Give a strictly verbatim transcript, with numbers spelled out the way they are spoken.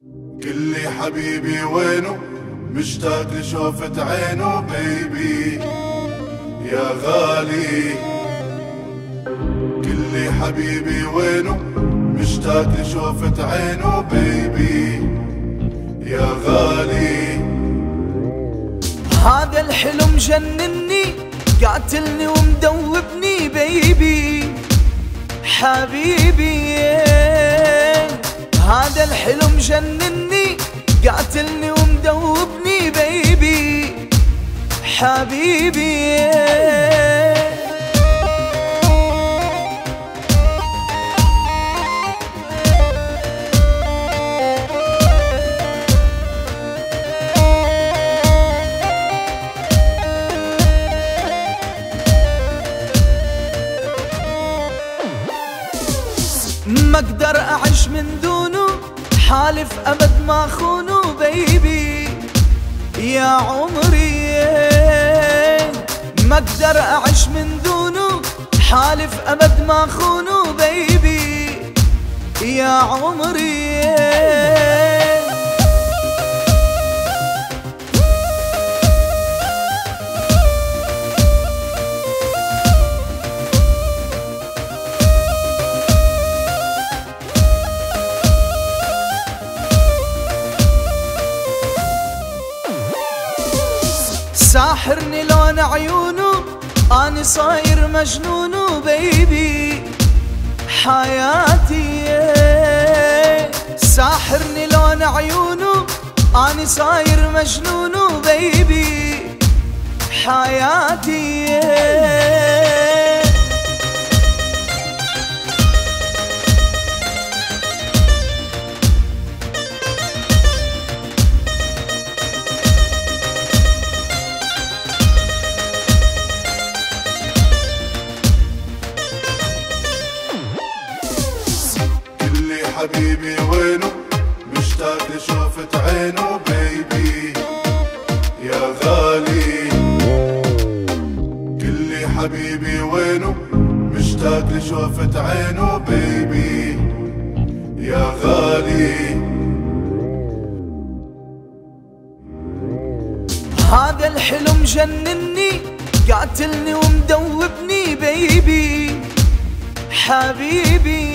كلي حبيبي وينه، مشتاق لشوفة عينه بيبي يا غالي. كلي حبيبي وينه، مشتاق لشوفة عينه بيبي يا غالي. هذا الحلم جنني قاتلني ومدوبني بيبي حبيبي. هذا الحلم جنني قاتلني ومدوبني بيبي حبيبي. ما اقدر اعيش من دونه، حالف ابد ما خونه بيبي يا عمري. ما اقدر اعيش من دونه، حالف ابد ما خونه بيبي يا عمري. ساحرني لون عيونه، أنا صاير مجنون بيبي حياتي. ساحرني لون عيونه، أنا صاير مجنون بيبي حياتي. حبيبي وينه، مشتاق لشوفة عينه بيبي يا غالي. كلي حبيبي وينه، مشتاق لشوفة عينه بيبي يا غالي. هذا الحلم جنني قاتلني ومدوبني بيبي حبيبي.